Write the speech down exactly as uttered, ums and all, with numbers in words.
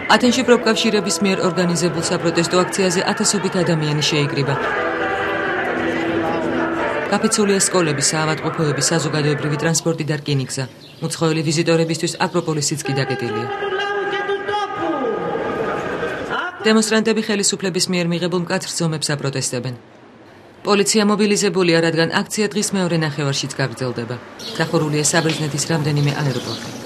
ათენში პროფკავშირების მიერ ორგანიზებულ საპროტესტო აქციაზე ათასობით ადამიანი შეიკრიბა. გაფიცულია სკოლები, საავადმყოფოები, საზოგადოებრივი ტრანსპორტი და რკინიგზა. უცხოელი ვიზიტორებისთვის აკროპოლისიც კი დაკეტილია. დემონსტრანტები ხელისუფლების მიერ მიღებულ მკაცრ ზომებს აპროტესტებენ. პოლიცია მობილიზებულია, რადგან აქცია დღის მეორე ნახევარშიც გაგრძელდება. დახურულია საბერძნეთის რამდენიმე აეროპორტი.